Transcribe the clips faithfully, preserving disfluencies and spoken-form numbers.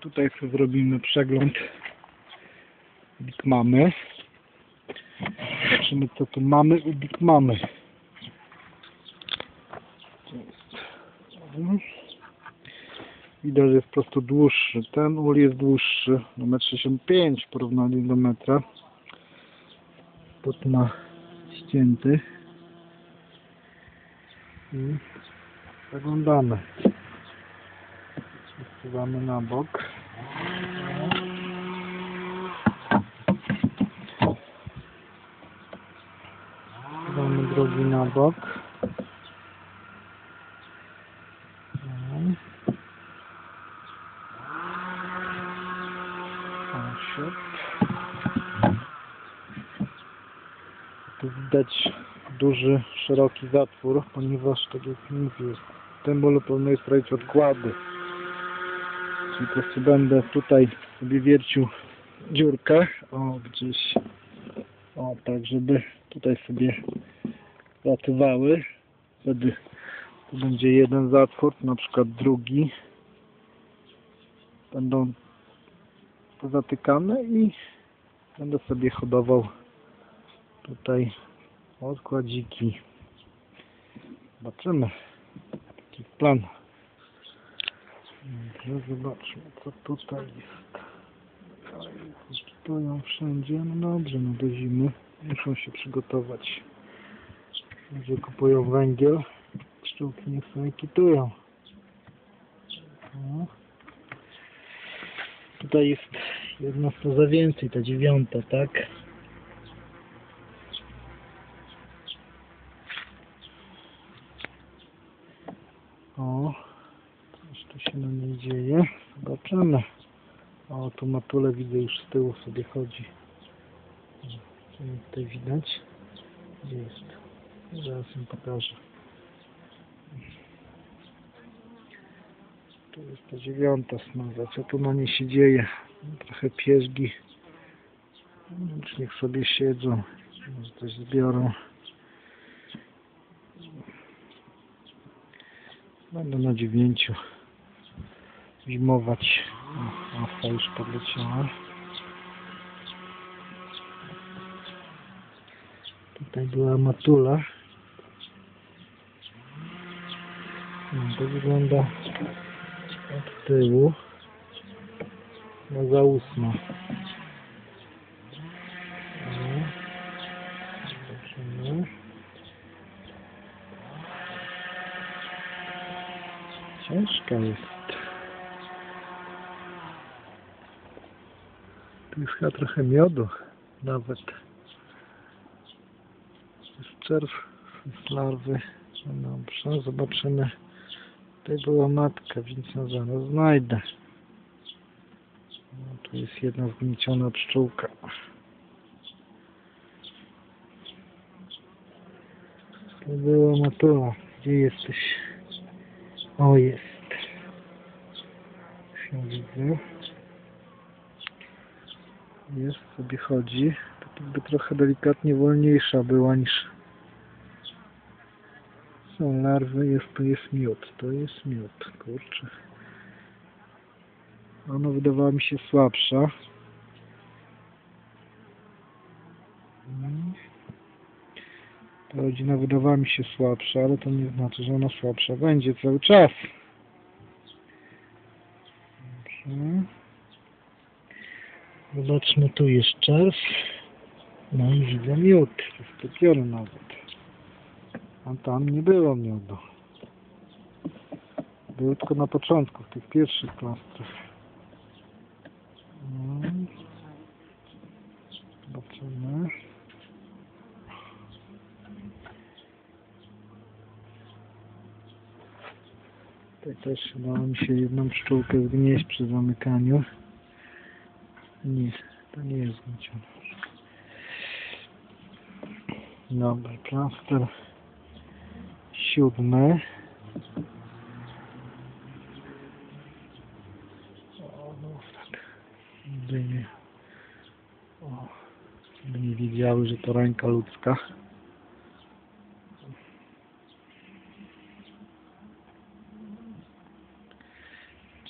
Tutaj sobie zrobimy przegląd Big Mamy. Zobaczymy, co tu mamy u Big Mamy. Widać, że jest po prostu dłuższy. Ten ul jest dłuższy, no metr sześćdziesiąt pięć w porównaniu do metra. Pot ma ścięty. I zaglądamy. Wsuwamy na bok. Wsuwamy drogi na bok. Tu widać duży, szeroki zatwór, ponieważ, tak jak mówię, ten ból powinien sprawić odkłady. Czyli po prostu będę tutaj sobie wiercił dziurkę, o gdzieś, o tak, żeby tutaj sobie latywały. Wtedy tu będzie jeden zatwór, na przykład drugi. Będą pozatykane i będę sobie hodował tutaj odkładziki. Zobaczymy. Taki plan. Dobrze, zobaczmy, co tutaj jest. Kitują wszędzie. No dobrze, no do zimy muszą się przygotować. Ludzie kupują węgiel. Pszczółki niech sobie kitują. No. Tutaj jest jedna spoza więcej, ta dziewiąta, tak? O, coś tu się na niej dzieje. Zobaczymy. O, tu matule widzę, już z tyłu sobie chodzi. Co mi tutaj widać? Gdzie jest? Zaraz im pokażę. Tu jest ta dziewiąta smaza. Co tu na niej się dzieje? Trochę pierzgi. Już niech sobie siedzą. Może coś zbiorą. Będę na dziewięciu zimować. O, masa już podleciała. Tutaj była matula. No, to wygląda od tyłu. No za ósma. Zobaczymy. Ciężka jest. Tu jest chyba trochę miodu nawet. Jest czerw, jest larwy. No dobrze, zobaczymy. Tutaj była matka, więc ją zaraz znajdę. No, tu jest jedna zgnieciona pszczółka. To była matula. Gdzie jesteś? O, jest. Już ją widzę. Jest, sobie chodzi. To by trochę delikatnie wolniejsza była niż... Są larwy, jest, to jest miód. To jest miód, kurczę. Ona wydawała mi się słabsza. Ta rodzina wydawała mi się słabsza, ale to nie znaczy, że ona słabsza będzie cały czas. Dobrze. Zobaczmy, tu jest czerw. No i widzę miód. Roztopiony nawet. A tam nie było miodu. Był tylko na początku, w tych pierwszych plastrach. No. Zobaczymy. Tutaj też udało mi się jedną pszczółkę zgnieść przy zamykaniu. Nie, to nie jest zgniecione. Dobra, plaster siódmy. O, no tak. By nie, o, by nie wiedziały, że to ręka ludzka.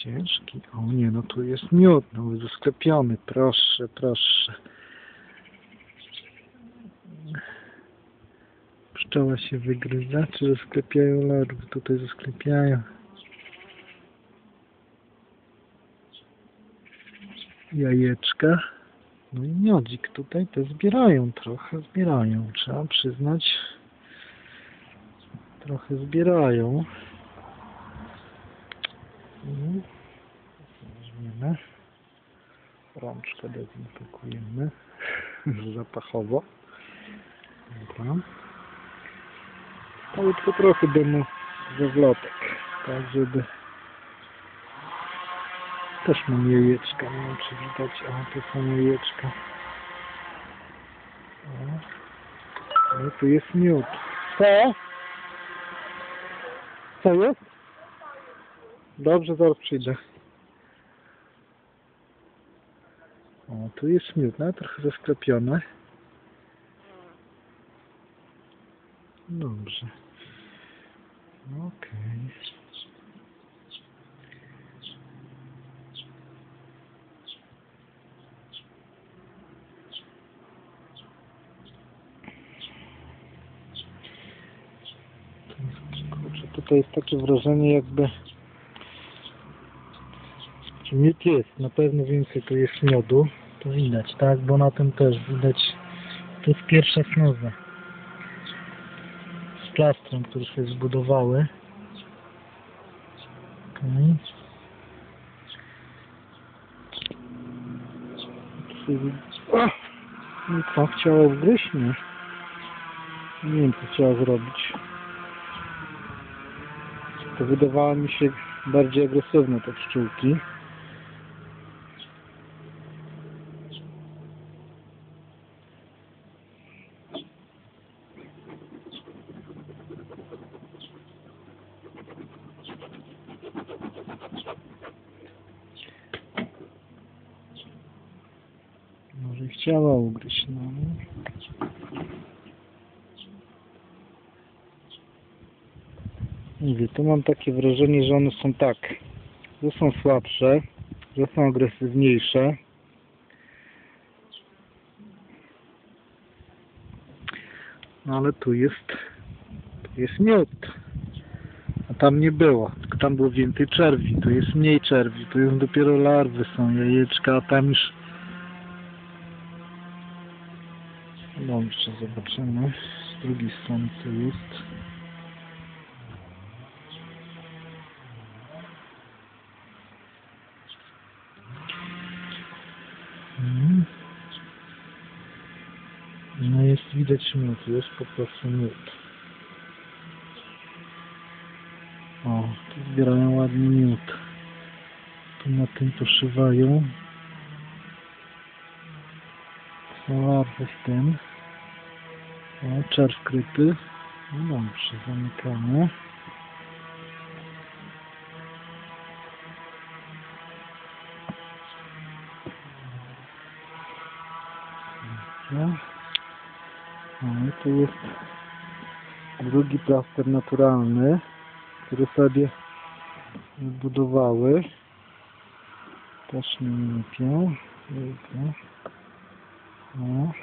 ciężki. O nie, no tu jest miód, no zasklepiony. Proszę, proszę. Pszczoła się wygryza, czy zasklepiają larwy? Tutaj zasklepiają. Jajeczka. No i miodzik tutaj to zbierają, trochę zbierają, trzeba przyznać. Trochę zbierają. Mhm. Weźmiemy. Rączkę dezynfekujemy. Zapachowo. Dobra. Ale tylko trochę dymu ze wlotek, tak żeby... Też mam jajeczka, nie wiem czy widać, a to są jajeczka. O. No tu jest miód. Co? Co jest? Dobrze, zaraz przyjdę. O, tu jest miód, no trochę zasklepione. Dobrze. Okej. Okay. Kurczę, tutaj jest takie wrażenie, jakby miód jest, na pewno więcej to jest miodu, to widać, tak, bo na tym też widać, to jest pierwsza snoza z plastrem, który sobie zbudowały. Okay. I co, chciała wgryźć? Nie. Nie wiem, co chciała zrobić. To wydawało mi się bardziej agresywne te pszczółki. Może chciała ugryźć, no. Nie wiem, tu mam takie wrażenie, że one są tak, że są słabsze, że są agresywniejsze. No ale tu jest, tu jest miód. A tam nie było, tylko tam było więcej czerwi, tu jest mniej czerwi, tu jest dopiero larwy, są jajeczka, a tam już... Dobrze, zobaczymy z drugiej strony co jest. Hmm. No jest widać miód, jest po prostu miód. O, tu zbierają ładny miód. Tu na tym poszywają. Są larwy w tym. O, czerw kryty. No dobrze, zamykamy. Dobrze. No i tu jest drugi plaster naturalny, który sobie zbudowały. Też nie łupią. No.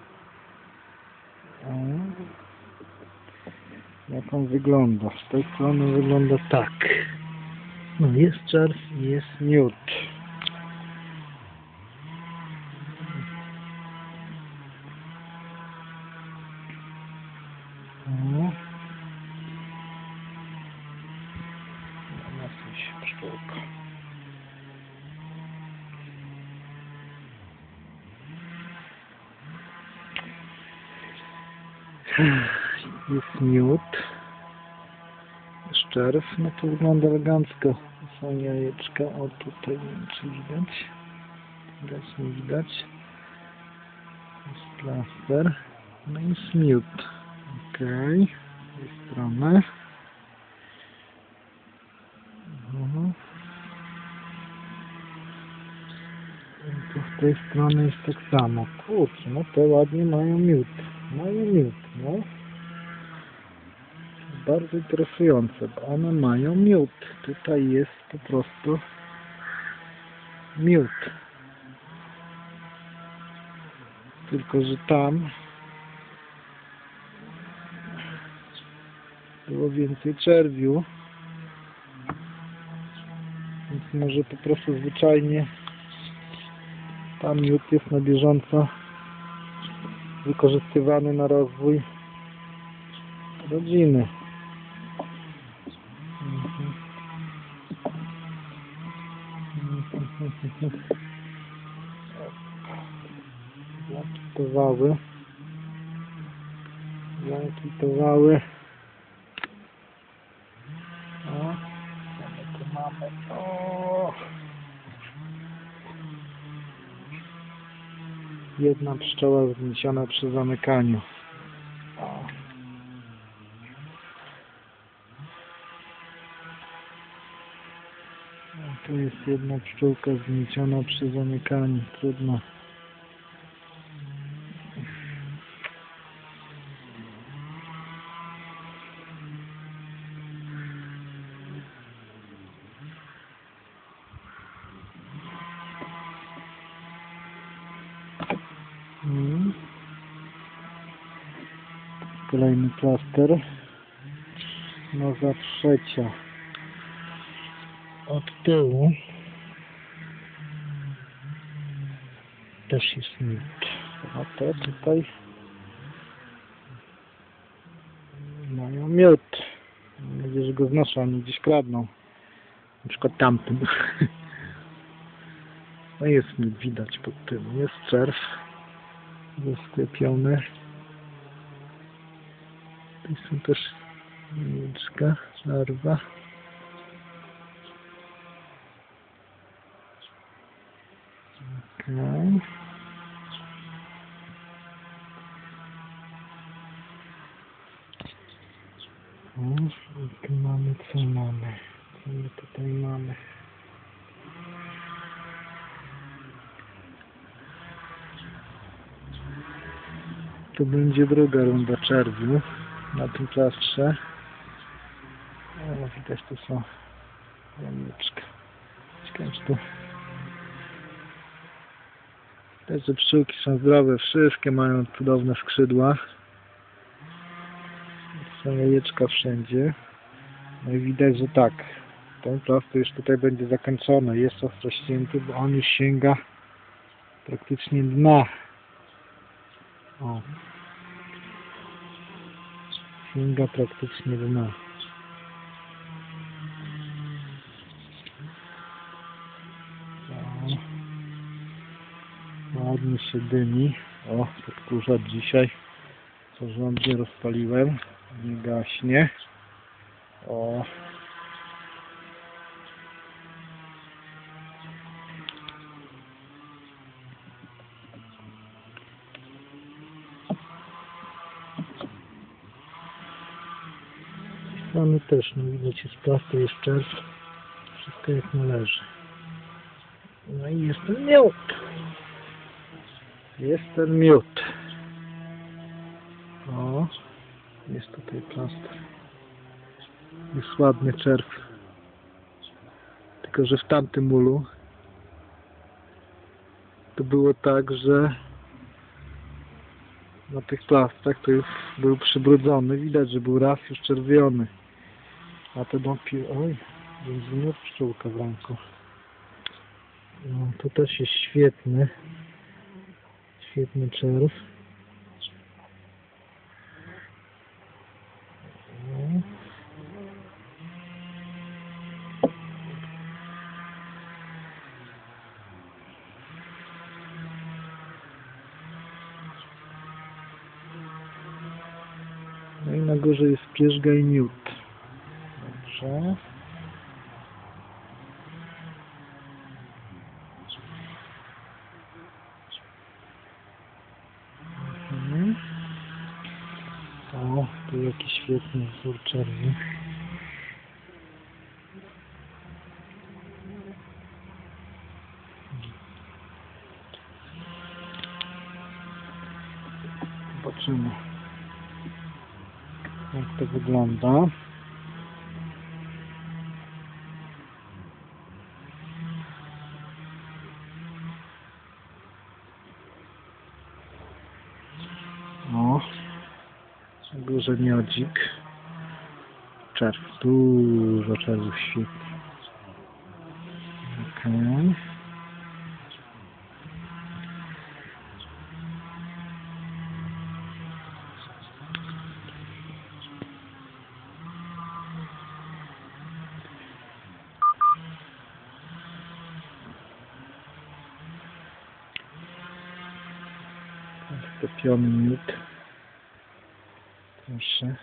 O. Jak on wygląda? Z tej strony wygląda tak. No jest czerw i jest miód. O. Nasuj się pszczółka. Jest miód. Jest czerw. No to wygląda elegancko. Są jajeczka. O tutaj nie wiem czy widać. Widać, nie widać. Jest plaster. No i jest miód. Okej. Z tej strony. Mhm. I tu z tej strony jest tak samo. Kurczę, no to ładnie mają miód. Mają miód, no. Bardzo interesujące, bo one mają miód. Tutaj jest po prostu miód. Tylko że tam było więcej czerwiu. Więc może po prostu zwyczajnie tam miód jest na bieżąco wykorzystywany na rozwój rodziny. Mhm. Zakwitowały. Zakwitowały. O, co my tu mamy? O! Jedna pszczoła zniesiona przy zamykaniu. O. No, tu jest jedna pszczółka zniesiona przy zamykaniu. Trudno. Hmm. Kolejny plaster. Nowa trzecia. Od tyłu też jest miód. A te tutaj mają miód. Mam nadzieję, że go znoszą, a nie gdzieś kradną. Na przykład tamtym. No jest miód, widać pod tym. Jest czerw zasklepiony. Tu są też miódźka, larwa. Okay. O, i tu mamy, co mamy? Co my tutaj mamy? Tu będzie druga runda czerwiu na tym plastrze. O, widać, tu są jajeczka. Ciekawe, czy tu... Te pszczółki są zdrowe, wszystkie mają cudowne skrzydła. Są jajeczka wszędzie. No i widać, że tak, ten plaster już tutaj będzie zakończony. Jest ostro ścięty, bo on już sięga praktycznie dna. O. Sięga praktycznie dna. O. Ładnie się dymi. O, podkurzacz dzisiaj porządnie rozpaliłem. Nie gaśnie. O. Strony też, no widać, jest plaster, jest czerw. Wszystko jak należy. No i jest ten miód. Jest ten miód. O, jest tutaj plaster. Jest ładny czerw. Tylko że w tamtym ulu to było tak, że na tych plastrach to już był przybrudzony. Widać, że był raz już czerwiony. A to dopiero... Oj, będzie miód pszczółka w ręku. No, to też jest świetny. Świetny czerw. No. No i na górze jest pierzga i miód. Dobrze. Mhm. O, tu jakiś świetny wzór czerwi. Zobaczymy, jak to wygląda. górze miodzik. Czerw, dużo czerwów świetnie. Okej. Stopiony miód. Proszę.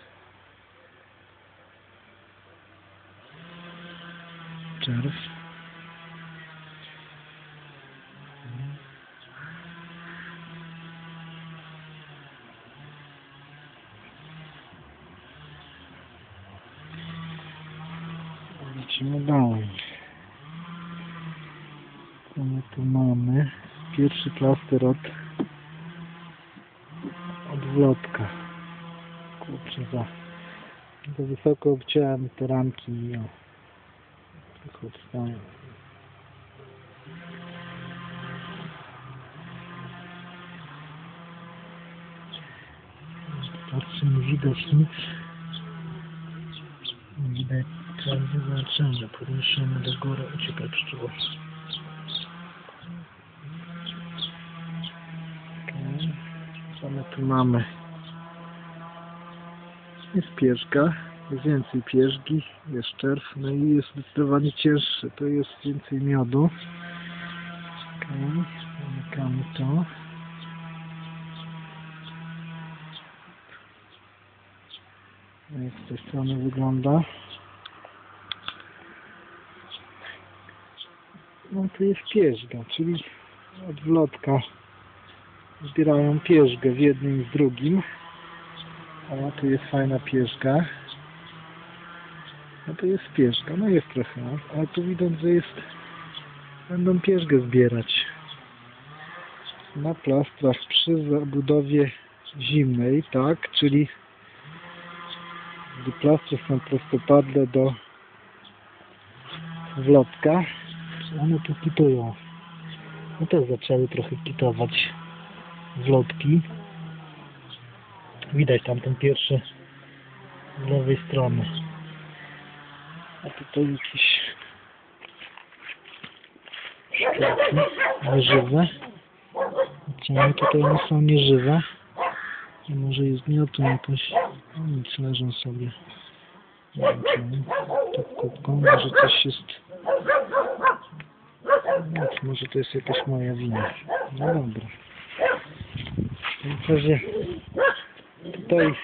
Czerw. Lecimy dalej. Co my tu mamy? Pierwszy plaster od odwlotka. Kurczę, za, za wysoko obciąłem te ramki i o, tylko odstają. Patrzę, nie widać nic. Nie widać czarny, zobaczymy. Podniesiemy do góry, uciekaj pszczół. Okay. Co my tu mamy? Jest pierzga, jest więcej pierzgi, jest czerw, no i jest zdecydowanie cięższy, to jest więcej miodu. Okay. Zamykamy to. Jak z tej strony wygląda. No tu jest pierzga, czyli odwlotka zbierają pierzgę w jednym i w drugim. O, tu jest fajna pierzga. No to jest pierzga, no jest trochę, ale tu widać, że jest, będą pierzgę zbierać. Na plastrach przy zabudowie zimnej, tak, czyli gdy plastry są prostopadle do wlotka, one tu kitują. No też zaczęły trochę kitować wlotki. Widać tam ten pierwszy z lewej strony. A tutaj jakieś szczątki nieżywe. Czemu tutaj one są nieżywe? I może jest miotu jakoś. No nic, leżą sobie. Nie wiem czemu. Tak kubką, może coś jest. Nic, może to jest jakaś moja wina. No dobra. W każdym razie tutaj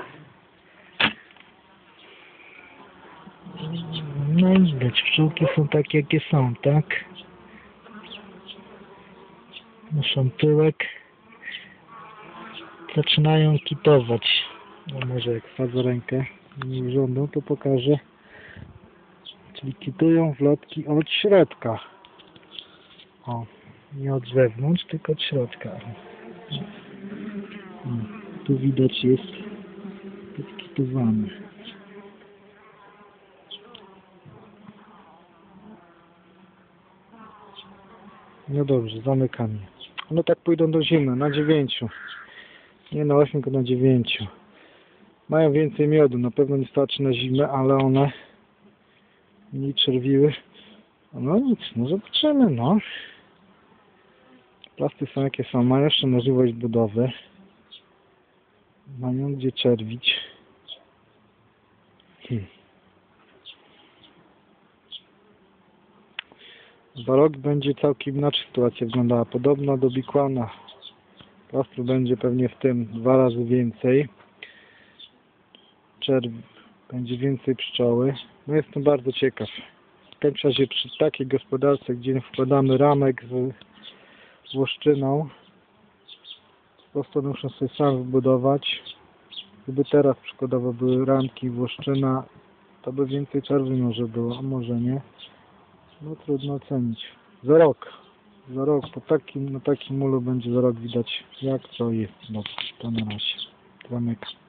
no i widać, pszczółki są takie jakie są, tak? Muszą tyłek. Zaczynają kitować. No może jak wsadzę rękę nie urządzą, to pokażę. Czyli kitują wlotki od środka. O, nie od zewnątrz, tylko od środka. O, tu widać jest podkitowane. No dobrze, zamykamy. No tak pójdą do zimy, na dziewięciu. Nie na ośmiu, tylko na dziewięciu. Mają więcej miodu, na pewno nie starczy na zimę, ale one mniej czerwiły. No nic, no zobaczymy, no. Plasty są jakie są, mają jeszcze możliwość budowy. Mają gdzie czerwić. Hmm. Za rok będzie całkiem inaczej sytuacja wyglądała. Podobna do bikłana. Plastru będzie pewnie w tym dwa razy więcej. Czerw będzie więcej pszczoły. No jestem bardzo ciekaw. W każdym razie przy takiej gospodarce, gdzie wkładamy ramek z łoszczyną, po prostu muszę sobie sam wybudować. Gdyby teraz przykładowo były ramki włoszczyna, to by więcej czerwi może było, a może nie. No trudno ocenić. Za rok. Za rok, po takim, na takim mulu będzie za rok widać jak co jest. No to na razie. Zamykam.